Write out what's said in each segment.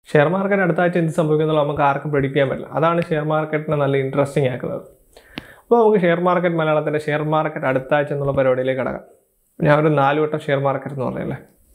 Share market അടുത്ത ആഴ്ച എന്ത് സംഭവിക്കുന്നുള്ള നമുക്ക് ആർക്കും പ്രെഡിക്റ്റ് ചെയ്യാൻ പറ്റില്ല. അതാണ് ഷെയർ മാർക്കറ്റിനെ നല്ല ഇൻട്രസ്റ്റിംഗ് ആക്കുന്നത്. അപ്പോൾ നമുക്ക് ഷെയർ മാർക്കറ്റ് മലയാളത്തിൻ്റെ ഷെയർ മാർക്കറ്റ് അടുത്ത ആഴ്ച എന്നുള്ള പരിപാടിയിലേക്ക് കടക്കാം. ഞാൻ ഒരു 4 വട്ടം ഷെയർ മാർക്കറ്റ് എന്ന് പറഞ്ഞല്ലേ.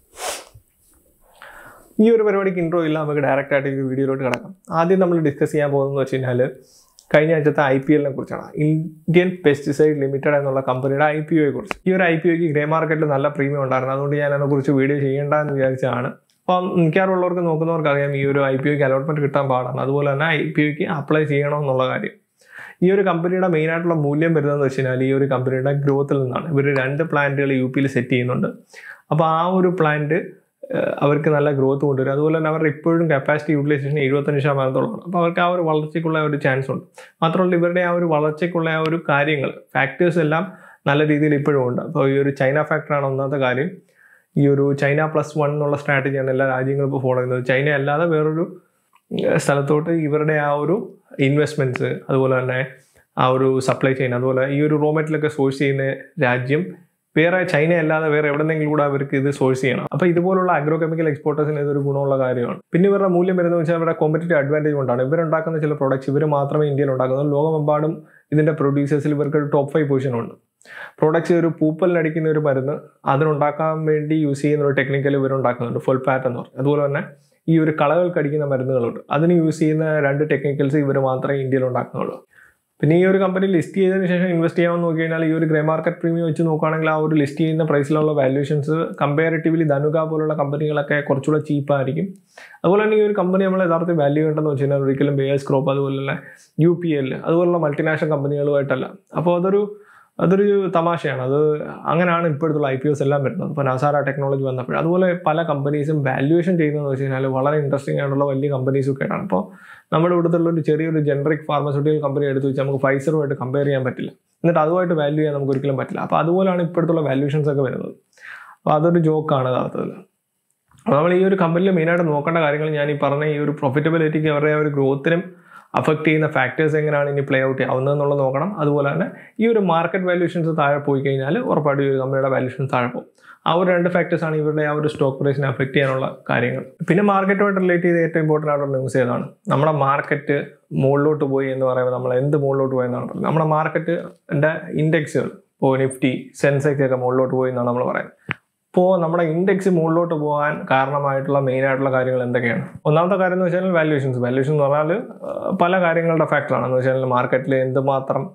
ഈ ഒരു പരിപാടിക്ക് ഇൻട്രോ ഇല്ല, നമുക്ക് ഡയറക്റ്റ് ആയിട്ട് ഈ വീഡിയോയിലോട്ട് കിടക്കാം. ആദ്യം നമ്മൾ ഡിസ്കസ് ചെയ്യാൻ പോകുന്നതെന്ന് വെച്ച് കഴിഞ്ഞാൽ കഴിഞ്ഞ ആഴ്ചത്തെ IPL കുറിച്ചാണ്. ഇന്ത്യൻ പെസ്റ്റിസൈഡ് ലിമിറ്റഡ് എന്നുള്ള കമ്പനിയുടെ IPO കുറിച്ച്. ഈ ഒരു IPOക്ക് ഗ്രേ മാർക്കറ്റിൽ നല്ല പ്രീമിയം ഉണ്ടായിരുന്നു. അതുകൊണ്ട് ഞാൻ അതിനെക്കുറിച്ച് വീഡിയോ ചെയ്യേണ്ടെന്ന് വിചാരിച്ചതാണ്. അപ്പം മിക്കവാറുള്ളവർക്ക് നോക്കുന്നവർക്ക് അറിയാം ഈ ഒരു IPOക്ക് അലോട്ട്മെൻറ്റ് കിട്ടാൻ പാടാണ്. അതുപോലെ തന്നെ IPOക്ക് അപ്ലൈ ചെയ്യണമെന്നുള്ള കാര്യം. ഈ ഒരു കമ്പനിയുടെ മെയിനായിട്ടുള്ള മൂല്യം വരുന്നതെന്ന് വെച്ച് കഴിഞ്ഞാൽ ഈ ഒരു കമ്പനിയുടെ ഗ്രോത്തിൽ നിന്നാണ്. ഇവർ 2 പ്ലാന്റുകൾ UP സെറ്റ് ചെയ്യുന്നുണ്ട്. അപ്പോൾ ആ ഒരു പ്ലാന്റ് അവർക്ക് നല്ല ഗ്രോത്ത് കൊണ്ടുവരും. അതുപോലെ തന്നെ അവരുടെ ഇപ്പോഴും കപ്പാസിറ്റി യൂട്ടിലൈസേഷൻ 75%. അപ്പോൾ അവർക്ക് ആ ഒരു വളർച്ചയ്ക്കുള്ള ഒരു ചാൻസ് ഉണ്ട്. മാത്രമല്ല ഇവരുടെ ആ ഒരു വളർച്ചയ്ക്കുള്ള ആ ഒരു കാര്യങ്ങൾ ഫാക്ടേഴ്സ് എല്ലാം നല്ല രീതിയിൽ ഇപ്പോഴും ഉണ്ട്. അപ്പോൾ ഈ ഒരു ചൈന ഫാക്ടറാണ് ഒന്നാമത്തെ കാര്യം. ഈ ഒരു ചൈന +1 എന്നുള്ള സ്ട്രാറ്റജിയാണ് എല്ലാ രാജ്യങ്ങളും ഇപ്പോൾ ഫോളോ ചെയ്യുന്നത്. ചൈന അല്ലാതെ വേറൊരു സ്ഥലത്തോട്ട് ഇവരുടെ ആ ഒരു ഇൻവെസ്റ്റ്മെൻറ്റ്സ്, അതുപോലെ തന്നെ ആ ഒരു സപ്ലൈ ചെയിൻ, അതുപോലെ ഈ ഒരു റോ മെറ്റീരിയലൊക്കെ സോഴ്സ് ചെയ്യുന്ന രാജ്യം വേറെ ചൈന അല്ലാതെ വേറെ എവിടെന്നെങ്കിലും കൂടെ അവർക്ക് ഇത് സോഴ്സ് ചെയ്യണം. അപ്പോൾ ഇതുപോലുള്ള അഗ്രോ കെമിക്കൽ എക്സ്പോർട്ടേഴ്സിന് ഇതൊരു ഗുണമുള്ള കാര്യമാണ്. പിന്നെ ഇവരുടെ മൂല്യം വരുന്നത് വെച്ചാൽ അവരുടെ കോമ്പറ്റീറ്റീവ് അഡ്വാൻറ്റേജ് കൊണ്ടാണ്. ഇവരുണ്ടാക്കുന്ന ചില പ്രോഡക്റ്റ്സ് ഇവർ മാത്രമേ ഇന്ത്യയിൽ ഉണ്ടാക്കുന്നത്. ലോകമെമ്പാടും ഇതിൻ്റെ പ്രൊഡ്യൂസേഴ്സിൽ ഇവർക്ക് ഒരു ടോപ്പ് 5 പൊസിഷനുണ്ട്. പ്രോഡക്റ്റ്സ് ഒരു പൂപ്പലിനടിക്കുന്ന ഒരു മരുന്ന് അതിനുണ്ടാക്കാൻ വേണ്ടി യൂസ് ചെയ്യുന്ന ഒരു ടെക്നിക്കൽ ഇവരുണ്ടാക്കുന്നുണ്ട്, ഫുൾപാറ്റ് എന്ന് പറയും. അതുപോലെ തന്നെ ഈ ഒരു കളകൾക്ക് അടിക്കുന്ന മരുന്നുകളുണ്ട്. അതിന് യൂസ് ചെയ്യുന്ന 2 ടെക്നിക്കൽസ് ഇവർ മാത്രമേ ഇന്ത്യയിൽ ഉണ്ടാക്കുന്നുള്ളൂ. പിന്നെ ഈ ഒരു കമ്പനി ലിസ്റ്റ് ചെയ്തതിന് ശേഷം ഇൻവെസ്റ്റ് ചെയ്യാമെന്ന് നോക്കി കഴിഞ്ഞാൽ ഈ ഒരു ഗ്രേ മാർക്കറ്റ് പ്രീമിയം വെച്ച് നോക്കുകയാണെങ്കിൽ ആ ഒരു ലിസ്റ്റ് ചെയ്യുന്ന പ്രൈസിലുള്ള വാല്യൂഷൻസ് കമ്പാരിറ്റീവ്ലി ധനുക പോലുള്ള കമ്പനികളൊക്കെ കുറച്ചുകൂടെ ചീപ്പായിരിക്കും. അതുപോലെ തന്നെ ഈ ഒരു കമ്പനി നമ്മൾ യഥാർത്ഥത്തിൽ വാല്യൂ ചെയ്യേണ്ടതെന്ന് വെച്ച് കഴിഞ്ഞാൽ ഒരിക്കലും ബേസ് ക്രോപ്പ്, അതുപോലെ UPL അതുപോലുള്ള മൾട്ടിനാഷണൽ കമ്പനികളുമായിട്ടല്ല. അപ്പോൾ അതൊരു തമാശയാണ്. അത് അങ്ങനെയാണ് ഇപ്പോഴത്തുള്ള IPOs എല്ലാം വരുന്നത്. ഇപ്പോൾ നസാര ടെക്നോളജി വന്നപ്പോൾ അതുപോലെ പല കമ്പനീസും വാല്യൂവേഷൻ ചെയ്യുന്നതെന്ന് വെച്ച് കഴിഞ്ഞാൽ വളരെ ഇൻട്രസ്റ്റിംഗ് ആയിട്ടുള്ള വലിയ കമ്പനീസൊക്കെ ആണ്. അപ്പോൾ നമ്മുടെ ഇവിടുത്തെ ഒരു ചെറിയൊരു ജനറിക് ഫാർമസ്യൂട്ടിക്കൽ കമ്പനി എടുത്ത് വെച്ചാൽ നമുക്ക് ഫൈസറുമായിട്ട് കമ്പയർ ചെയ്യാൻ പറ്റില്ല. എന്നിട്ട് അതുമായിട്ട് വാല്യൂ ചെയ്യാൻ നമുക്ക് ഒരിക്കലും പറ്റില്ല. അപ്പോൾ അതുപോലെയാണ് ഇപ്പോഴത്തുള്ള വാല്യൂഷൻസ് ഒക്കെ വരുന്നത്. അപ്പോൾ അതൊരു ജോക്കാണ് യഥാർത്ഥത്തിൽ. അപ്പോൾ നമ്മൾ ഈ ഒരു കമ്പനിയിൽ മെയിനായിട്ട് നോക്കേണ്ട കാര്യങ്ങൾ ഞാൻ ഈ പറഞ്ഞ ഈ ഒരു പ്രോഫിറ്റബിലിറ്റിക്ക് അവരുടെ ഒരു ഗ്രോത്തിനും അഫക്റ്റ് ചെയ്യുന്ന ഫാക്ടേഴ്സ് എങ്ങനെയാണ് ഇനി പ്ലേ ഔട്ട് ആവുന്നതെന്നുള്ളത് നോക്കണം. അതുപോലെ തന്നെ ഈ ഒരു മാർക്കറ്റ് വാല്യൂഷൻസ് താഴെ പോയി കഴിഞ്ഞാൽ ഉറപ്പായിട്ടും ഈ ഒരു കമ്പനിയുടെ വാല്യൂഷൻസ് താഴെ പോകും. ആ ഒരു 2 ഫാക്ടേഴ്സാണ് ഇവരുടെ ആ ഒരു സ്റ്റോക്ക് പ്രൈസിനെ അഫക്റ്റ് ചെയ്യാനുള്ള കാര്യങ്ങൾ. പിന്നെ മാർക്കറ്റുമായിട്ട് റിലേറ്റ് ചെയ്ത് ഏറ്റവും ഇമ്പോർട്ടൻ്റ് ആയിട്ടുള്ള ന്യൂസ് ഏതാണ്? നമ്മുടെ മാർക്കറ്റ് മുകളിലോട്ട് പോയി എന്ന് പറയുമ്പോൾ നമ്മൾ എന്ത് മുകളിലോട്ട് പോയെന്നാണ് പറയുന്നത്? നമ്മുടെ മാർക്കറ്റിൻ്റെ ഇൻഡെക്സുകൾ ഇപ്പോൾ നിഫ്റ്റി, സെൻസെക്സ് ഒക്കെ മുകളിലോട്ട് പോയി എന്നാണ് നമ്മൾ പറയുന്നത്. ഇപ്പോൾ നമ്മുടെ ഇൻഡെക്സ് മുകളിലോട്ട് പോകാൻ കാരണമായിട്ടുള്ള മെയിനായിട്ടുള്ള കാര്യങ്ങൾ എന്തൊക്കെയാണ്? ഒന്നാമത്തെ കാര്യം എന്ന് വെച്ചാൽ വാല്യൂഷൻ എന്ന് പറഞ്ഞാൽ പല കാര്യങ്ങളുടെ ഫാക്ടറാണ്. എന്ന് വെച്ചാൽ മാർക്കറ്റിൽ എന്തുമാത്രം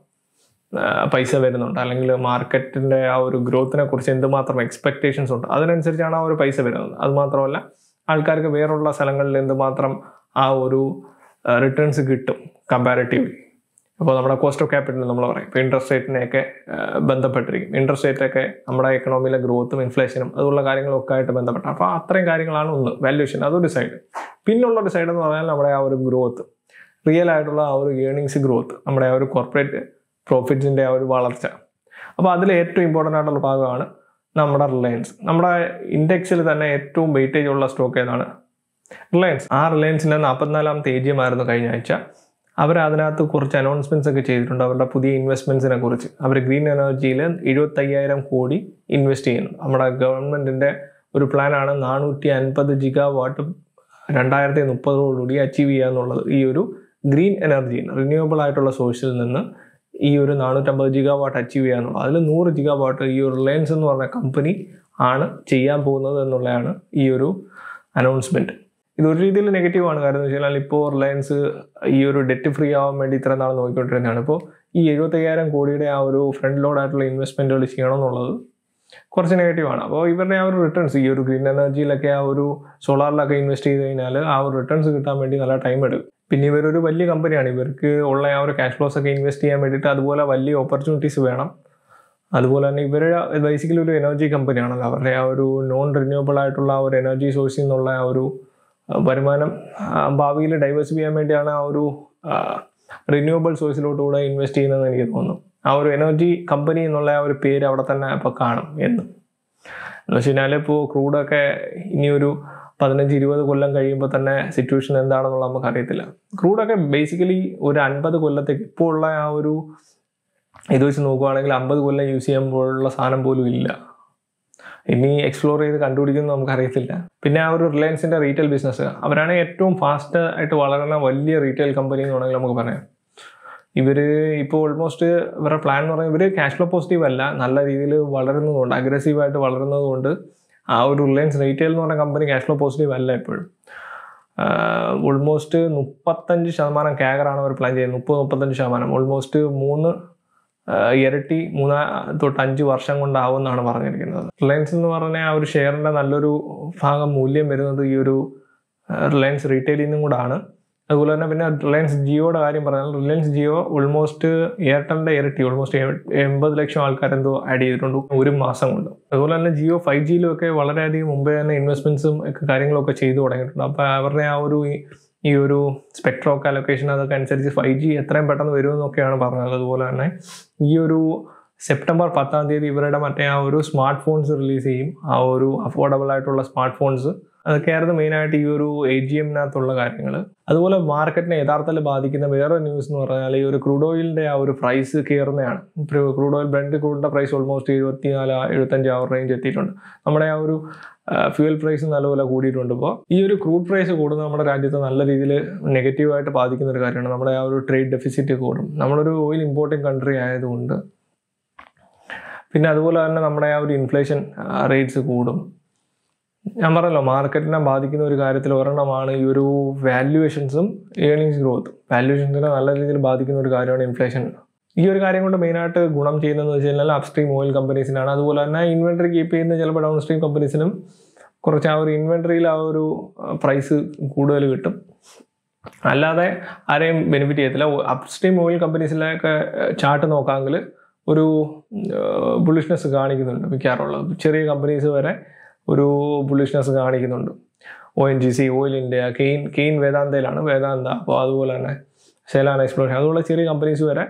പൈസ വരുന്നുണ്ട്, അല്ലെങ്കിൽ മാർക്കറ്റിൻ്റെ ആ ഒരു ഗ്രോത്തിനെ കുറിച്ച് എന്തുമാത്രം എക്സ്പെക്റ്റേഷൻസ് ഉണ്ട്, അതിനനുസരിച്ചാണ് ആ ഒരു പൈസ വരുന്നത്. അതുമാത്രമല്ല ആൾക്കാർക്ക് വേറുള്ള സ്ഥലങ്ങളിൽ എന്തുമാത്രം ആ ഒരു റിട്ടേൺസ് കിട്ടും കമ്പാരിറ്റീവ്ലി. അപ്പോൾ നമ്മുടെ കോസ്റ്റ് ഓഫ് ക്യാപിറ്റൽ നമ്മൾ പറയും. ഇപ്പോൾ ഇൻട്രസ്റ്റ് റേറ്റിനെയൊക്കെ ബന്ധപ്പെട്ടിരിക്കും. ഇൻട്രസ്റ്റ് റേറ്റൊക്കെ നമ്മുടെ എക്കണോമിയിലെ ഗ്രോത്തും ഇൻഫ്ലേഷനും അതുള്ള കാര്യങ്ങളൊക്കെ ആയിട്ട് ബന്ധപ്പെട്ട. അപ്പോൾ അത്രയും കാര്യങ്ങളാണ് ഒന്ന് വാല്യൂഷൻ, അതൊരു സൈഡ്. പിന്നുള്ളൊരു സൈഡ് എന്ന് പറഞ്ഞാൽ നമ്മുടെ ആ ഒരു ഗ്രോത്ത്, റിയൽ ആയിട്ടുള്ള ആ ഒരു ഏർണിങ്സ് ഗ്രോത്ത്, നമ്മുടെ ആ ഒരു കോർപ്പറേറ്റ് പ്രോഫിറ്റ്സിൻ്റെ ആ ഒരു വളർച്ച. അപ്പോൾ അതിൽ ഏറ്റവും ഇമ്പോർട്ടൻ്റ് ആയിട്ടുള്ള ഭാഗമാണ് നമ്മുടെ റിലയൻസ്. നമ്മുടെ ഇൻഡെക്സിൽ തന്നെ ഏറ്റവും വെയിറ്റേജ് ഉള്ള സ്റ്റോക്ക് ഏതാണ്? റിലയൻസ്. ആ റിലയൻസിൻ്റെ 44ാമത്തെ AGM ആയിരുന്നു കഴിഞ്ഞ ആഴ്ച. അവർ അതിനകത്ത് കുറച്ച് അനൗൺസ്മെൻറ്റ്സ് ഒക്കെ ചെയ്തിട്ടുണ്ട് അവരുടെ പുതിയ ഇൻവെസ്റ്റ്മെൻറ്റ്സിനെ കുറിച്ച്. അവർ ഗ്രീൻ എനർജിയിൽ 75,000 കോടി ഇൻവെസ്റ്റ് ചെയ്യുന്നു. നമ്മുടെ ഗവൺമെൻറ്റിൻ്റെ ഒരു പ്ലാനാണ് 450 GW 2030 അച്ചീവ് ചെയ്യുക എന്നുള്ളത്. ഈ ഒരു ഗ്രീൻ എനർജി റിന്യൂവബിൾ ആയിട്ടുള്ള സോഴ്സിൽ നിന്ന് ഈ ഒരു 450 GW അച്ചീവ് ചെയ്യുക എന്നുള്ളത്. അതിൽ 100 GW ഈ ഒരു റിലയൻസ് എന്ന് പറഞ്ഞ കമ്പനി ആണ് ചെയ്യാൻ പോകുന്നത് എന്നുള്ളതാണ് ഈ ഒരു അനൗൺസ്മെൻറ്റ്. ഇതൊരു രീതിയിൽ നെഗറ്റീവാണ്. കാരണം എന്ന് വെച്ച് കഴിഞ്ഞാൽ ഇപ്പോൾ റിലയൻസ് ഈ ഒരു ഡെറ്റ് ഫ്രീ ആവാൻ വേണ്ടി ഇത്ര നാൾ നോക്കിക്കൊണ്ടിരുന്നതാണ്. ഇപ്പോൾ ഈ 75,000 കോടിയുടെ ആ ഒരു ഫ്രണ്ട് ലോഡ് ആയിട്ടുള്ള ഇൻവെസ്റ്റ്മെൻറ്റുകൾ ചെയ്യണമെന്നുള്ളത് കുറച്ച് നെഗറ്റീവാണ്. അപ്പോൾ ഇവരുടെ ആ ഒരു റിട്ടേൺസ് ഈ ഒരു ഗ്രീൻ എനർജിയിലൊക്കെ ആ ഒരു സോളാറിലൊക്കെ ഇൻവെസ്റ്റ് ചെയ്ത് കഴിഞ്ഞാൽ ആ ഒരു റിട്ടേൺസ് കിട്ടാൻ വേണ്ടി നല്ല ടൈം എടുക്കും. പിന്നെ ഇവരൊരു വലിയ കമ്പനിയാണ്. ഇവർക്ക് ഉള്ള ആ ഒരു ക്യാഷ് ഫ്ലോസ് ഒക്കെ ഇൻവെസ്റ്റ് ചെയ്യാൻ വേണ്ടിയിട്ട് അതുപോലെ വലിയ ഓപ്പർച്യൂണിറ്റീസ് വേണം. അതുപോലെ തന്നെ ഇവരുടെ ബേസിക്കലി ഒരു എനർജി കമ്പനിയാണല്ലോ. അവരുടെ ആ ഒരു നോൺ റിന്യൂവബിൾ ആയിട്ടുള്ള ആ ഒരു എനർജി സോഴ്സിൽ നിന്നുള്ള ആ ഒരു വരുമാനം ഭാവിയിൽ ഡൈവേഴ്സിഫൈ ചെയ്യാൻ വേണ്ടിയാണ് ആ ഒരു റിന്യൂവബിൾ സോഴ്സിലോട്ടുകൂടെ ഇൻവെസ്റ്റ് ചെയ്യുന്നതെന്ന് എനിക്ക് തോന്നുന്നു. ആ ഒരു എനർജി കമ്പനി എന്നുള്ള ആ ഒരു പേര് അവിടെ തന്നെ ഇപ്പോൾ കാണും എന്ന് വെച്ച് കഴിഞ്ഞാൽ ഇപ്പോൾ ക്രൂഡൊക്കെ ഇനിയൊരു 15-20 കൊല്ലം കഴിയുമ്പോൾ തന്നെ സിറ്റുവേഷൻ എന്താണെന്നുള്ള നമുക്ക് അറിയത്തില്ല. ക്രൂഡൊക്കെ ബേസിക്കലി ഒരു 50 കൊല്ലത്തേക്ക് ഇപ്പോൾ ഉള്ള ആ ഒരു ഇത് വെച്ച് നോക്കുകയാണെങ്കിൽ 50 കൊല്ലം യൂസ് ചെയ്യുമ്പോഴുള്ള സാധനം പോലും ഇല്ല. ഇനി എക്സ്പ്ലോർ ചെയ്ത് കണ്ടുപിടിക്കുന്നത് നമുക്കറിയത്തില്ല. പിന്നെ ആ ഒരു റിലയൻസിൻ്റെ റീറ്റെയിൽ ബിസിനസ്, അവരാണ് ഏറ്റവും ഫാസ്റ്റ് ആയിട്ട് വളരുന്ന വലിയ റീറ്റെയിൽ കമ്പനി എന്ന് വേണമെങ്കിൽ നമുക്ക് പറയാം. ഇവർ ഇപ്പോൾ ഓൾമോസ്റ്റ് ഇവരുടെ പ്ലാൻ എന്ന് പറഞ്ഞാൽ ഇവർ ക്യാഷ് ഫ്ലോ പോസിറ്റീവ് അല്ല, നല്ല രീതിയിൽ വളരുന്നതുകൊണ്ട്, അഗ്രസീവായിട്ട് വളരുന്നതുകൊണ്ട് ആ ഒരു റിലയൻസ് റീറ്റെയിൽ എന്ന് പറഞ്ഞ കമ്പനി ക്യാഷ് ഫ്ലോ പോസിറ്റീവ് അല്ല എപ്പോഴും. ഓൾമോസ്റ്റ് 35% CAGR-ആണ് അവർ പ്ലാൻ ചെയ്യുന്നത്. 30-35%, ഓൾമോസ്റ്റ് 3 ഇരട്ടി 3 തൊട്ട് 5 വർഷം കൊണ്ടാവുമെന്നാണ് പറഞ്ഞിരിക്കുന്നത്. റിലയൻസ് എന്ന് പറഞ്ഞാൽ ആ ഒരു ഷെയറിൻ്റെ നല്ലൊരു ഭാഗം മൂല്യം വരുന്നത് ഈ ഒരു റിലയൻസ് റീറ്റെയിലിൽ നിന്നും കൂടാണ്. അതുപോലെ തന്നെ പിന്നെ റിലയൻസ് ജിയോയുടെ കാര്യം പറഞ്ഞാൽ റിലയൻസ് ജിയോ ഓൾമോസ്റ്റ് എയർടെലിൻ്റെ ഇരട്ടി, ഓൾമോസ്റ്റ് 80 ലക്ഷം ആൾക്കാരെന്തോ ആഡ് ചെയ്തിട്ടുണ്ട് ഒരു മാസം കൊണ്ട്. അതുപോലെ തന്നെ ജിയോ 5G-യിലും ഒക്കെ വളരെയധികം മുമ്പേ തന്നെ ഇൻവെസ്റ്റ്മെൻറ്റ്സും ഒക്കെ കാര്യങ്ങളൊക്കെ ചെയ്തു തുടങ്ങിയിട്ടുണ്ട്. അപ്പോൾ അവരുടെ ആ ഒരു ഈ ഒരു സ്പെക്ട്രം ഓഫ് അലൊക്കേഷൻ അതൊക്കെ അനുസരിച്ച് 5G എത്രയും പെട്ടെന്ന് വരുമെന്നൊക്കെയാണ് പറഞ്ഞത്. അതുപോലെ തന്നെ ഈ ഒരു സെപ്റ്റംബർ 10 ഇവരുടെ മറ്റേ ആ ഒരു സ്മാർട്ട് ഫോൺസ് റിലീസ് ചെയ്യും. ആ ഒരു അഫോർഡബിൾ ആയിട്ടുള്ള സ്മാർട്ട് ഫോൺസ്, അതൊക്കെയായിരുന്നു മെയിനായിട്ട് ഈ ഒരു AGM-നകത്തുള്ള കാര്യങ്ങൾ. അതുപോലെ മാർക്കറ്റിനെ യഥാർത്ഥത്തിൽ ബാധിക്കുന്ന വേറൊരു ന്യൂസ് എന്ന് പറഞ്ഞാൽ ഈ ഒരു ക്രൂഡ് ഓയിലിൻ്റെ ആ ഒരു പ്രൈസ് കയറുന്നതാണ്. ക്രൂഡ് ഓയിൽ ബ്രന്റ് ക്രൂഡിൻ്റെ പ്രൈസ് ഓൾമോസ്റ്റ് 74-75 ആ റേഞ്ച് എത്തിയിട്ടുണ്ട്. നമ്മുടെ ആ ഒരു ഫ്യൂവൽ പ്രൈസ് നല്ലപോലെ കൂടിയിട്ടുണ്ട്. ഇപ്പോൾ ഈ ഒരു ക്രൂഡ് പ്രൈസ് കൂടുന്നത് നമ്മുടെ രാജ്യത്ത് നല്ല രീതിയിൽ നെഗറ്റീവായിട്ട് ബാധിക്കുന്ന ഒരു കാര്യമാണ്. നമ്മുടെ ആ ഒരു ട്രേഡ് ഡെഫിസിറ്റ് കൂടും, നമ്മളൊരു ഓയിൽ ഇമ്പോർട്ടിംഗ് കൺട്രി ആയതുകൊണ്ട്. പിന്നെ അതുപോലെ തന്നെ നമ്മുടെ ആ ഒരു ഇൻഫ്ലേഷൻ റേറ്റ്സ് കൂടും. ഞാൻ പറഞ്ഞല്ലോ, മാർക്കറ്റിനെ ബാധിക്കുന്ന ഒരു കാര്യത്തിൽ ഒരെണ്ണമാണ് ഈ ഒരു വാല്യുവേഷൻസും ഏർണിങ്സ് ഗ്രോത്തും. വാല്യുവേഷൻസിനെ നല്ല രീതിയിൽ ബാധിക്കുന്ന ഒരു കാര്യമാണ് ഇൻഫ്ലേഷൻ. ഈ ഒരു കാര്യം കൊണ്ട് മെയിനായിട്ട് ഗുണം ചെയ്യുന്നതെന്ന് വെച്ച് കഴിഞ്ഞാൽ അപ്സ്ട്രീം ഓയിൽ കമ്പനീസിനാണ്. അതുപോലെ തന്നെ ഇൻവെൻട്രി കീപ്പ് ചെയ്യുന്ന ചിലപ്പോൾ ഡൗൺ സ്ട്രീം കമ്പനീസിനും കുറച്ച് ആ ഒരു ഇൻവെൻട്രിയിൽ ആ ഒരു പ്രൈസ് കൂടുതൽ കിട്ടും. അല്ലാതെ ആരെയും ബെനിഫിറ്റ് ചെയ്യത്തില്ല. അപ്സ്ട്രീം ഓയിൽ കമ്പനീസിലൊക്കെ ചാർട്ട് നോക്കാമെങ്കിൽ ഒരു ബുള്ളിഷ്നെസ് കാണിക്കുന്നുണ്ട് മിക്കാറുള്ളത്. ചെറിയ കമ്പനീസ് വരെ ഒരു ബുള്ളിഷ്നെസ് കാണിക്കുന്നുണ്ട്. ONGC, ഓയിൽ ഇന്ത്യ, കെയിൻ വേദാന്തയിലാണ്, വേദാന്ത. അപ്പോൾ അതുപോലെ തന്നെ സെലാൻ എക്സ്പ്ലോഷൻ, അതുപോലെ ചെറിയ കമ്പനീസ് വരെ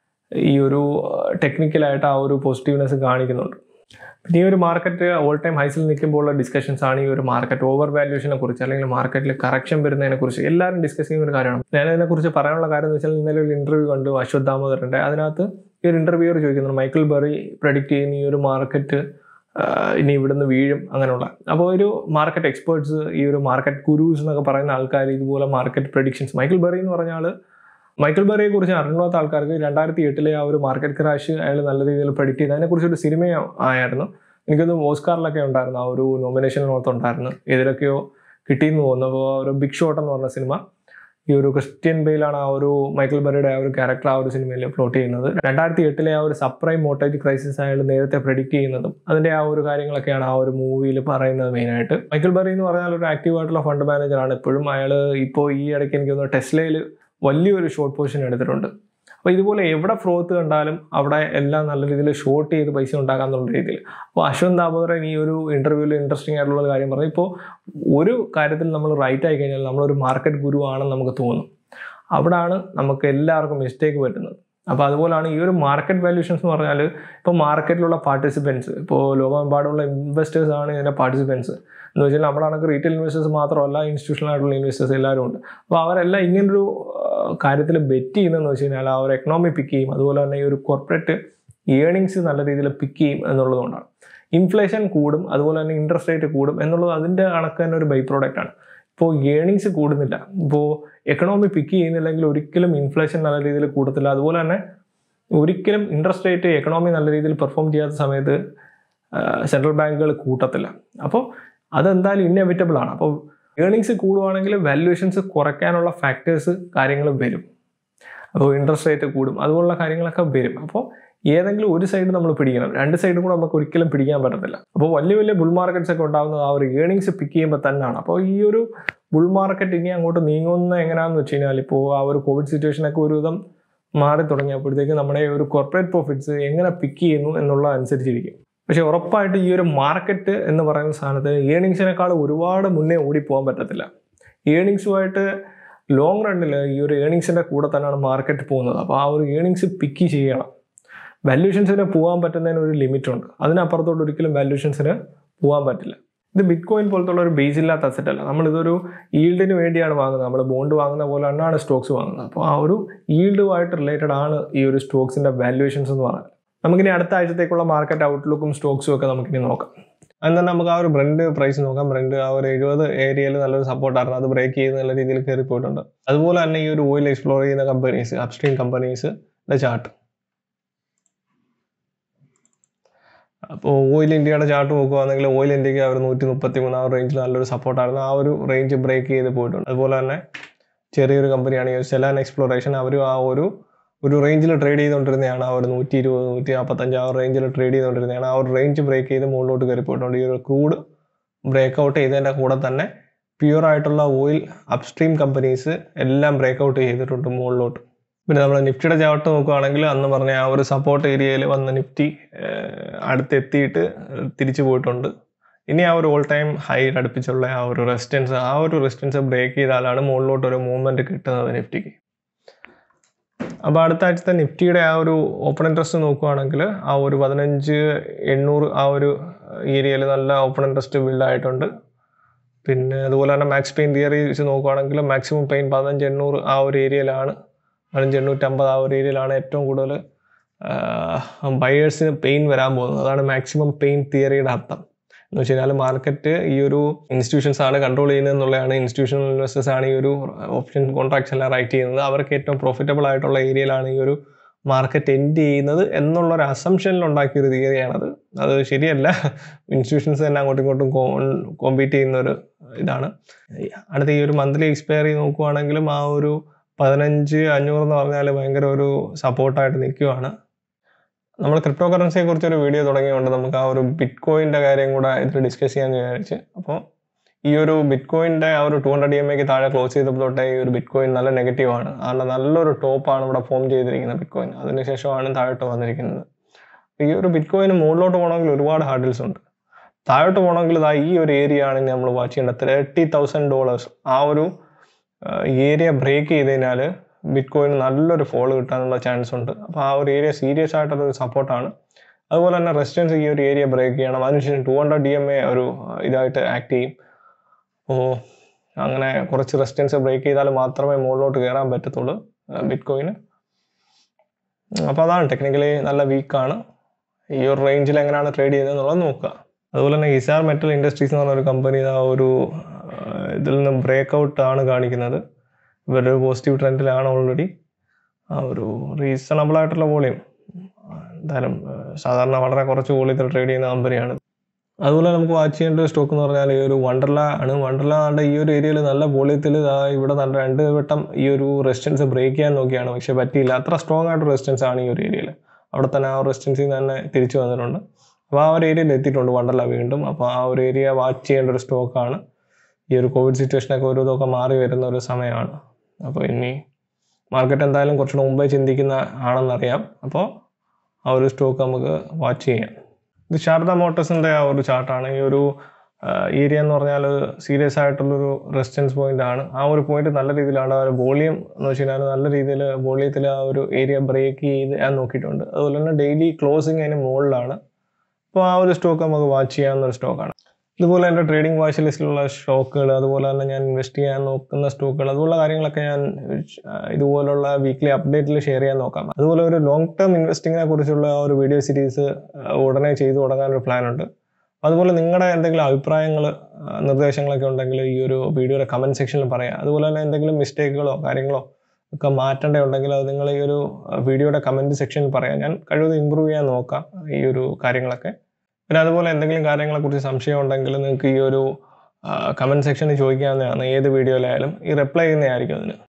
ഈ ഒരു ടെക്നിക്കലായിട്ട് ആ ഒരു പോസിറ്റീവ്നെസ് കാണിക്കുന്നുണ്ട്. പിന്നെ ഈ ഒരു മാർക്കറ്റ് ഓൾ ടൈം ഹൈസിൽ നിൽക്കുമ്പോഴുള്ള ഡിസ്കഷൻസ് ആണ് ഈ ഒരു മാർക്കറ്റ് ഓവർ വാല്യൂഷനെ കുറിച്ച്, അല്ലെങ്കിൽ മാർക്കറ്റിൽ കറക്ഷൻ വരുന്നതിനെ കുറിച്ച് എല്ലാവരും ഡിസ്കസ് ചെയ്യുന്ന ഒരു കാര്യമാണ്. ഞാൻ ഇതിനെക്കുറിച്ച് പറയാനുള്ള കാര്യം എന്ന് വെച്ചാൽ ഇന്നലെ ഒരു ഇൻ്റർവ്യൂ കണ്ടു അശ്വത് ദാമോദരൻ്റെ. അതിനകത്ത് ഈ ഒരു ഇൻ്റർവ്യൂവർ ചോദിക്കുന്നുണ്ട്, മൈക്കിൾ ബെറി പ്രെഡിക്റ്റ് ചെയ്യുന്ന ഈ ഒരു മാർക്കറ്റ് ഇനി ഇവിടുന്ന് വീഴും അങ്ങനെയുള്ള. അപ്പോൾ ഒരു മാർക്കറ്റ് എക്സ്പേർട്സ്, ഈ ഒരു മാർക്കറ്റ് ഗുരൂസ് എന്നൊക്കെ പറയുന്ന ആൾക്കാർ ഇതുപോലെ മാർക്കറ്റ് പ്രഡിക്ഷൻസ്, മൈക്കിൾ ബെറി എന്ന് പറഞ്ഞാൽ മൈക്കിൾ ബെറിയെ കുറിച്ച് അറിയാത്ത ആൾക്കാർക്ക് 2008 ആ ഒരു മാർക്കറ്റ് ക്രാഷ് അയാൾ നല്ല രീതിയിൽ പ്രെഡിക്റ്റ് ചെയ്ത് അതിനെക്കുറിച്ചൊരു സിനിമ ആയിരുന്നു. എനിക്കൊന്ന് ഓസ്കാറിലൊക്കെ ഉണ്ടായിരുന്നു, ആ ഒരു നോമിനേഷനിനകത്ത് ഉണ്ടായിരുന്നു. ഏതിലൊക്കെയോ കിട്ടിയെന്ന് തോന്നുന്നു. അപ്പോൾ ഒരു ബിഗ് ഷോട്ട് എന്ന് പറഞ്ഞ സിനിമ, ഈ ഒരു ക്രിസ്ത്യൻ ബെയിലാണ് ആ ഒരു മൈക്കിൾ ബെറിയുടെ ആ ഒരു ക്യാരക്ടർ ആ ഒരു സിനിമയിൽ പ്ലോട്ട് ചെയ്യുന്നത്. 2008 ആ ഒരു സബ്പ്രൈം മോർട്ടേജ് ക്രൈസിസ് അയാൾ നേരത്തെ പ്രെഡിക്റ്റ് ചെയ്യുന്നതും അതിൻ്റെ ആ ഒരു കാര്യങ്ങളൊക്കെയാണ് ആ ഒരു മൂവിയിൽ പറയുന്നത് മെയിനായിട്ട്. മൈക്കിൾ ബെറി എന്ന് പറഞ്ഞാൽ ഒരു ആക്റ്റീവായിട്ടുള്ള ഫണ്ട് മാനേജറാണ് ഇപ്പോഴും. അയാൾ ഇപ്പോൾ ഈ ഇടയ്ക്ക് എനിക്ക് തോന്നുന്നു ടെസ്ലയിൽ വലിയൊരു ഷോർട്ട് പൊസിഷൻ എടുത്തിട്ടുണ്ട്. അപ്പോൾ ഇതുപോലെ എവിടെ ഫ്രോത്ത് കണ്ടാലും അവിടെ എല്ലാം നല്ല രീതിയിൽ ഷോർട്ട് ചെയ്ത് പൈസ ഉണ്ടാക്കാന്നുള്ള രീതിയിൽ. അപ്പോൾ അശ്വത് ദാമോദരൻ ഈ ഒരു ഇൻ്റർവ്യൂവിൽ ഇൻട്രസ്റ്റിംഗ് ആയിട്ടുള്ള കാര്യം പറഞ്ഞു, ഇപ്പോൾ ഒരു കാര്യത്തിൽ നമ്മൾ റൈറ്റ് ആയി കഴിഞ്ഞാൽ നമ്മളൊരു മാർക്കറ്റ് ഗുരു ആണെന്ന് നമുക്ക് തോന്നും. അവിടാണ് നമുക്ക് എല്ലാവർക്കും മിസ്റ്റേക്ക് പറ്റുന്നത്. അപ്പോൾ അതുപോലെയാണ് ഈ ഒരു മാർക്കറ്റ് വാല്യൂഷൻസ് എന്ന് പറഞ്ഞാൽ, ഇപ്പോൾ മാർക്കറ്റിലുള്ള പാർട്ടിസിപ്പൻസ്, ഇപ്പോൾ ലോകമെമ്പാടുള്ള ഇൻവെസ്റ്റേഴ്സ് ആണ് ഇതിൻ്റെ പാർട്ടിസിപ്പൻസ് എന്ന് വെച്ചാൽ നമ്മുടെ കണക്ക് റീറ്റെയിൽ ഇൻവെസ്റ്റേഴ്സ് മാത്രമല്ല, ഇൻസ്റ്റിറ്റ്യൂഷണൽ ആയിട്ടുള്ള ഇൻവെസ്റ്റേഴ്സ് എല്ലാവരും ഉണ്ട്. അപ്പോൾ അവരെല്ലാം ഇങ്ങനൊരു കാര്യത്തിൽ ബെറ്റ് ചെയ്യുന്നതെന്ന് വെച്ച് കഴിഞ്ഞാൽ ആ ഒരു എക്കണോമി പിക്ക് ചെയ്യും, അതുപോലെ തന്നെ ഈ ഒരു കോർപ്പറേറ്റ് ഏണിങ്സ് നല്ല രീതിയിൽ പിക്ക് ചെയ്യും എന്നുള്ളതുകൊണ്ടാണ്. ഇൻഫ്ലേഷൻ കൂടും, അതുപോലെ തന്നെ ഇൻട്രസ്റ്റ് റേറ്റ് കൂടും എന്നുള്ളത് അതിൻ്റെ കണക്ക് തന്നെ ഒരു ബൈ പ്രോഡക്റ്റ് ആണ്. ഇപ്പോൾ ഏണിങ്സ് കൂടുന്നില്ല, ഇപ്പോൾ എക്കണോമി പിക്ക് ചെയ്യുന്നില്ലെങ്കിൽ ഒരിക്കലും ഇൻഫ്ലേഷൻ നല്ല രീതിയിൽ കൂടത്തില്ല. അതുപോലെ തന്നെ ഒരിക്കലും ഇൻട്രസ്റ്റ് റേറ്റ് എക്കണോമി നല്ല രീതിയിൽ പെർഫോം ചെയ്യാത്ത സമയത്ത് സെൻട്രൽ ബാങ്കുകൾ കൂട്ടത്തില്ല. അപ്പോൾ അതെന്തായാലും ഇന്നെവിറ്റബിൾ ആണ്. അപ്പോൾ ഏണിങ്സ് കൂടുവാണെങ്കിൽ വാല്യുവേഷൻസ് കുറയ്ക്കാനുള്ള ഫാക്ടേഴ്സ് കാര്യങ്ങൾ വരും. അപ്പോൾ ഇൻട്രസ്റ്റ് റേറ്റ് കൂടും, അതുപോലുള്ള കാര്യങ്ങളൊക്കെ വരും. അപ്പോൾ ഏതെങ്കിലും ഒരു സൈഡ് നമ്മൾ പിടിക്കണം, രണ്ട് സൈഡും കൂടെ നമുക്ക് ഒരിക്കലും പിടിക്കാൻ പറ്റത്തില്ല. അപ്പോൾ വലിയ വലിയ ബുൾ മാർക്കറ്റ്സ് ഒക്കെ ഉണ്ടാകുന്നത് ആ ഒരു ഏണിങ്സ് പിക്ക് ചെയ്യുമ്പോൾ തന്നെയാണ്. അപ്പോൾ ഈ ഒരു ബുൾ മാർക്കറ്റ് ഇനി അങ്ങോട്ട് നീങ്ങുന്ന എങ്ങനെയാണെന്ന് വെച്ച് കഴിഞ്ഞാൽ, ഇപ്പോൾ ആ ഒരു കോവിഡ് സിറ്റുവേഷനൊക്കെ ഒരുവിധം മാറി തുടങ്ങിയപ്പോഴത്തേക്ക് നമ്മുടെ ഒരു കോർപ്പറേറ്റ് പ്രോഫിറ്റ്സ് എങ്ങനെ പിക്ക് ചെയ്യുന്നു എന്നുള്ള അനുസരിച്ചിരിക്കും. പക്ഷെ ഉറപ്പായിട്ട് ഈ ഒരു മാർക്കറ്റ് എന്ന് പറയുന്ന സാധനത്തിന് ഏണിങ്സിനേക്കാൾ ഒരുപാട് മുന്നേ ഓടിപ്പോകാൻ പറ്റത്തില്ല. ഏണിങ്സുമായിട്ട് ലോങ് റണ്ണിൽ ഈ ഒരു ഏണിങ്സിൻ്റെ കൂടെ തന്നെയാണ് മാർക്കറ്റ് പോകുന്നത്. അപ്പോൾ ആ ഒരു ഏണിങ്സ് പിക്ക് ചെയ്യണം. വാല്യൂഷൻസിന് പോകാൻ പറ്റുന്നതിന് ഒരു ലിമിറ്റുണ്ട്, അതിനപ്പുറത്തോട്ട് ഒരിക്കലും വാല്യൂഷൻസിന് പോകാൻ പറ്റില്ല. ഇത് ബിറ്റ് കോയിൻ പോലത്തുള്ള ഒരു ബേസ് ഇല്ലാത്ത അസറ്റ് അല്ല. നമ്മളിതൊരു ഈൽഡിന് വേണ്ടിയാണ് വാങ്ങുന്നത്, നമ്മൾ ബോണ്ട് വാങ്ങുന്ന പോലെ തന്നെയാണ് സ്റ്റോക്സ് വാങ്ങുന്നത്. അപ്പോൾ ആ ഒരു ഈൽഡുമായിട്ട് റിലേറ്റഡ് ആണ് ഈ ഒരു സ്റ്റോക്സിൻ്റെ വാല്യൂഷൻസ് എന്ന് പറയുന്നത്. നമുക്കിനി അടുത്ത ആഴ്ചത്തേക്കുള്ള മാർക്കറ്റ് ഔട്ട്ലുക്കും സ്റ്റോക്സും ഒക്കെ നമുക്കിനി നോക്കാം. അതിന് തന്നെ നമുക്ക് ആ ഒരു ബ്രണ്ട് പ്രൈസ് നോക്കാം. ബ്രണ്ട് ആ ഒരു 70 ഏരിയയിൽ നല്ലൊരു സപ്പോർട്ടായിരുന്നു. അത് ബ്രേക്ക് ചെയ്ത് നല്ല രീതിയിൽ കയറി പോയിട്ടുണ്ട്. അതുപോലെ തന്നെ ഈ ഒരു ഓയിൽ എക്സ്പ്ലോർ ചെയ്യുന്ന കമ്പനീസ്, അപ്സ്ട്രീം കമ്പനീസിൻ്റെ ചാർട്ട്. അപ്പോൾ ഓയിൽ ഇന്ത്യയുടെ ചാർട്ട് നോക്കുകയാണെങ്കിൽ ഓയിൽ ഇന്ത്യക്ക് ആ ഒരു 133 ആ ഒരു റേഞ്ചിൽ നല്ലൊരു സപ്പോർട്ടായിരുന്നു. ആ ഒരു റേഞ്ച് ബ്രേക്ക് ചെയ്ത് പോയിട്ടുണ്ട്. അതുപോലെ തന്നെ ചെറിയൊരു കമ്പനിയാണ് ഈ സെലാൻ എക്സ്പ്ലോറേഷൻ. അവരും ആ ഒരു റേഞ്ചിൽ ട്രേഡ് ചെയ്തുകൊണ്ടിരുന്നതാണ്. ആ ഒരു 120, 145 ആ ഒരു റേഞ്ചിൽ ട്രേഡ് ചെയ്തുകൊണ്ടിരുന്നതാണ്. ആ ഒരു റേഞ്ച് ബ്രേക്ക് ചെയ്ത് മുകളിലോട്ട് കയറി പോയിട്ടുണ്ട്. ഈ ഒരു ക്രൂഡ് ബ്രേക്ക് ഔട്ട് ചെയ്തതിൻ്റെ കൂടെ തന്നെ പ്യുവർ ആയിട്ടുള്ള ഓയിൽ അപ്സ്ട്രീം കമ്പനീസ് എല്ലാം ബ്രേക്ക് ഔട്ട് ചെയ്തിട്ടുണ്ട് മുകളിലോട്ട്. പിന്നെ നമ്മൾ നിഫ്റ്റിയുടെ ചാർട്ട് നോക്കുകയാണെങ്കിൽ അന്ന് പറഞ്ഞ ആ ഒരു സപ്പോർട്ട് ഏരിയയിൽ വന്ന നിഫ്റ്റി അടുത്തെത്തിയിട്ട് തിരിച്ചു പോയിട്ടുണ്ട്. ഇനി ആ ഒരു ഓൾ ടൈം ഹൈ അടുപ്പിച്ചുള്ള ആ ഒരു റെസിസ്റ്റൻസ് ബ്രേക്ക് ചെയ്താലാണ് മുകളിലോട്ട് ഒരു മൂവ്മെൻറ്റ് കിട്ടുന്നത് നിഫ്റ്റിക്ക്. അപ്പോൾ അടുത്ത ആഴ്ചത്തെ നിഫ്റ്റിയുടെ ആ ഒരു ഓപ്പൺ ഇൻട്രസ്റ്റ് നോക്കുകയാണെങ്കിൽ ആ ഒരു 15,800 ആ ഒരു ഏരിയയിൽ നല്ല ഓപ്പൺ ഇൻട്രസ്റ്റ് ബിൽഡായിട്ടുണ്ട്. പിന്നെ അതുപോലെ തന്നെ മാക്സ് പെയിൻ തിയറി വെച്ച് നോക്കുകയാണെങ്കിൽ മാക്സിമം പെയിൻ 15,800 ആ ഒരു ഏരിയയിലാണ്, 15,850 ആ ഒരു ഏരിയയിലാണ് ഏറ്റവും കൂടുതൽ ബയേഴ്സിന് പെയിൻ വരാൻ പോകുന്നത്. അതാണ് മാക്സിമം പെയിൻ തിയറിയുടെ അർത്ഥം. എന്ന് വെച്ച് കഴിഞ്ഞാൽ മാർക്കറ്റ് ഈ ഒരു ഇൻസ്റ്റിറ്റ്യൂഷൻസ് ആണ് കൺട്രോൾ ചെയ്യുന്നത് എന്നുള്ളതാണ്. ഇൻസ്റ്റിറ്റ്യൂഷണൽ ഇൻവെസ്റ്റേഴ്സ് ആണ് ഈ ഒരു ഓപ്ഷൻ കോൺട്രാക്ട്സ് എല്ലാം റൈറ്റ് ചെയ്യുന്നത്. അവർക്ക് ഏറ്റവും പ്രോഫിറ്റബിൾ ആയിട്ടുള്ള ഏരിയയിലാണ് ഈ ഒരു മാർക്കറ്റ് എൻഡ് ചെയ്യുന്നത് എന്നുള്ളൊരു അസംഷനിൽ ഉണ്ടാക്കിയൊരു തിയറിയാണത്. അത് ശരിയല്ല. ഇൻസ്റ്റിറ്റ്യൂഷൻസ് തന്നെ അങ്ങോട്ടും ഇങ്ങോട്ടും കോമ്പീറ്റ് ചെയ്യുന്നൊരു ഇതാണ്. അടുത്ത ഈ ഒരു മന്ത്ലി എക്സ്പയറി നോക്കുകയാണെങ്കിലും ആ ഒരു 15,500 എന്ന് പറഞ്ഞാൽ ഭയങ്കര ഒരു സപ്പോർട്ടായിട്ട് നിൽക്കുകയാണ്. നമ്മൾ ക്രിപ്റ്റോ കറൻസിയെ കുറിച്ചൊരു വീഡിയോ തുടങ്ങിയതുകൊണ്ട് നമുക്ക് ആ ഒരു ബിറ്റ് കോയിൻ്റെ കാര്യം കൂടെ ഇതിൽ ഡിസ്കസ് ചെയ്യാമെന്ന് വിചാരിച്ച്. അപ്പോൾ ഈ ഒരു ബിറ്റ് കോയിൻ്റെ ആ ഒരു 200 EMAക്ക് താഴെ ക്ലോസ് ചെയ്തപ്പോൾ തൊട്ടേ ഈ ഒരു ബിറ്റ് കോയിൻ നല്ല നെഗറ്റീവാണ്. കാരണം നല്ലൊരു ടോപ്പാണ് ഇവിടെ ഫോം ചെയ്തിരിക്കുന്നത് ബിറ്റ് കോയിൻ. അതിനുശേഷമാണ് താഴോട്ട് വന്നിരിക്കുന്നത്. ഈ ഒരു ബിറ്റ് കോയിന് മുകളിലോട്ട് പോകണമെങ്കിൽ ഒരുപാട് ഹാർഡിൽസ് ഉണ്ട്. താഴോട്ട് പോകണമെങ്കിൽ ഈ ഒരു ഏരിയ ആണ് നമ്മൾ വാച്ച് ചെയ്യേണ്ടത്. $30,000 ആ ഒരു ഏരിയ ബ്രേക്ക് ചെയ്ത് കഴിഞ്ഞാൽ ബിറ്റ് കോയിന് നല്ലൊരു ഫോൾ കിട്ടാനുള്ള ചാൻസ് ഉണ്ട്. അപ്പോൾ ആ ഒരു ഏരിയ സീരിയസ് ആയിട്ടുള്ളൊരു സപ്പോർട്ടാണ്. അതുപോലെ തന്നെ റെസിസ്റ്റൻസ് ഈ ഒരു ഏരിയ ബ്രേക്ക് ചെയ്യണം. അതിനുശേഷം 200 EMA ഒരു ഇതായിട്ട് ആക്ട് ചെയ്യും. അപ്പോൾ അങ്ങനെ കുറച്ച് റെസിസ്റ്റൻസ് ബ്രേക്ക് ചെയ്താൽ മാത്രമേ മുകളിലോട്ട് കയറാൻ പറ്റത്തുള്ളൂ ബിറ്റ് കോയിന്. അപ്പോൾ അതാണ് ടെക്നിക്കലി നല്ല വീക്കാണ്. ഈ ഒരു റേഞ്ചിൽ എങ്ങനെയാണ് ട്രേഡ് ചെയ്യുന്നത് എന്നുള്ളത് നോക്കുക. അതുപോലെ തന്നെ ഹിസാർ മെറ്റൽ ഇൻഡസ്ട്രീസ് എന്ന് പറഞ്ഞൊരു കമ്പനി ആ ഒരു ഇതിൽ നിന്ന് ബ്രേക്ക് ഔട്ട് ആണ് കാണിക്കുന്നത്. ഇവരുടെ ഒരു പോസിറ്റീവ് ട്രെൻഡിലാണ് ഓൾറെഡി. ആ ഒരു റീസണബിൾ ആയിട്ടുള്ള വോളിയം, എന്തായാലും സാധാരണ വളരെ കുറച്ച് വോളിയത്തിൽ ട്രേഡ് ചെയ്യുന്ന കമ്പനിയാണ്. അതുപോലെ നമുക്ക് വാച്ച് ചെയ്യേണ്ട ഒരു സ്റ്റോക്ക് എന്ന് പറഞ്ഞാൽ ഈ ഒരു വണ്ടർല ആണ്. വണ്ടർല ആണ്ട് ഈ ഒരു ഏരിയയിൽ നല്ല വോളിയത്തിൽ ഇവിടെ നല്ല 2 വട്ടം ഈ ഒരു റെസിസ്റ്റൻസ് ബ്രേക്ക് ചെയ്യാൻ നോക്കിയാണ്, പക്ഷേ പറ്റിയില്ല. അത്ര സ്ട്രോങ് ആയിട്ട് റെസിസ്റ്റൻസ് ആണ് ഈ ഒരു ഏരിയയിൽ. അവിടെ തന്നെ ആ റെസിസ്റ്റൻസിൽ തന്നെ തിരിച്ചു വന്നിട്ടുണ്ട്. അപ്പോൾ ആ ഒരു ഏരിയയിൽ എത്തിയിട്ടുണ്ട് വണ്ടർല വീണ്ടും. അപ്പോൾ ആ ഒരു ഏരിയ വാച്ച് ചെയ്യേണ്ട ഒരു സ്റ്റോക്കാണ്. ഈ ഒരു കോവിഡ് സിറ്റുവേഷനൊക്കെ ഒരു ഇതൊക്കെ മാറി വരുന്ന ഒരു സമയമാണ്. അപ്പോൾ ഇനി മാർക്കറ്റ് എന്തായാലും കുറച്ചുകൂടെ മുമ്പേ ചിന്തിക്കുന്ന ആണെന്നറിയാം. അപ്പോൾ ആ ഒരു സ്റ്റോക്ക് നമുക്ക് വാച്ച് ചെയ്യാം. ഇത് ശാരദ മോട്ടോഴ്സിൻ്റെ ആ ഒരു ചാർട്ടാണ്. ഈ ഒരു ഏരിയ എന്ന് പറഞ്ഞാൽ സീരിയസ് ആയിട്ടുള്ളൊരു റെസിസ്റ്റൻസ് പോയിന്റ് ആണ്. ആ ഒരു പോയിന്റ് നല്ല രീതിയിലാണ്. ആ ഒരു വോളിയം എന്ന് വെച്ച് കഴിഞ്ഞാൽ നല്ല രീതിയിൽ വോളിയത്തിൽ ആ ഒരു ഏരിയ ബ്രേക്ക് ചെയ്ത് ഞാൻ നോക്കിയിട്ടുണ്ട്. അതുപോലെ തന്നെ ഡെയിലി ക്ലോസിങ് അതിന് മുകളിലാണ്. അപ്പോൾ ആ ഒരു സ്റ്റോക്ക് നമുക്ക് വാച്ച് ചെയ്യാവുന്ന ഒരു സ്റ്റോക്കാണ്. ഇതുപോലെ എൻ്റെ ട്രേഡിംഗ് വാച്ച് ലിസ്റ്റിലുള്ള സ്റ്റോക്കുകൾ, അതുപോലെ തന്നെ ഞാൻ ഇൻവെസ്റ്റ് ചെയ്യാൻ നോക്കുന്ന സ്റ്റോക്കുകൾ, അതുപോലുള്ള കാര്യങ്ങളൊക്കെ ഞാൻ ഇതുപോലുള്ള വീക്ക്ലി അപ്ഡേറ്റിൽ ഷെയർ ചെയ്യാൻ നോക്കാം. അതുപോലെ ഒരു ലോങ് ടേം ഇൻവെസ്റ്റിങ്ങിനെ കുറിച്ചുള്ള ഒരു വീഡിയോ സീരീസ് ഉടനെ ചെയ്തു തുടങ്ങാനൊരു പ്ലാനുണ്ട്. അതുപോലെ നിങ്ങളുടെ എന്തെങ്കിലും അഭിപ്രായങ്ങൾ, നിർദ്ദേശങ്ങളൊക്കെ ഉണ്ടെങ്കിൽ ഈ ഒരു വീഡിയോയുടെ കമൻറ്റ് സെക്ഷനിൽ പറയാം. അതുപോലെ തന്നെ എന്തെങ്കിലും മിസ്റ്റേക്കുകളോ കാര്യങ്ങളോ ഒക്കെ മാറ്റേണ്ടതുണ്ടെങ്കിൽ അത് നിങ്ങൾ ഈ ഒരു വീഡിയോയുടെ കമൻറ്റ് സെക്ഷനിൽ പറയാം. ഞാൻ കഴിവതും ഇമ്പ്രൂവ് ചെയ്യാൻ നോക്കാം ഈ ഒരു കാര്യങ്ങളൊക്കെ. പിന്നെ അതുപോലെ എന്തെങ്കിലും കാര്യങ്ങളെക്കുറിച്ച് സംശയം ഉണ്ടെങ്കിൽ നിങ്ങൾക്ക് ഈ ഒരു കമൻറ്റ് സെക്ഷനിൽ ചോദിക്കാവുന്നതാണ്. ഏത് വീഡിയോയിലായാലും ഈ റിപ്ലൈ ചെയ്യുന്നതായിരിക്കും അതിന്.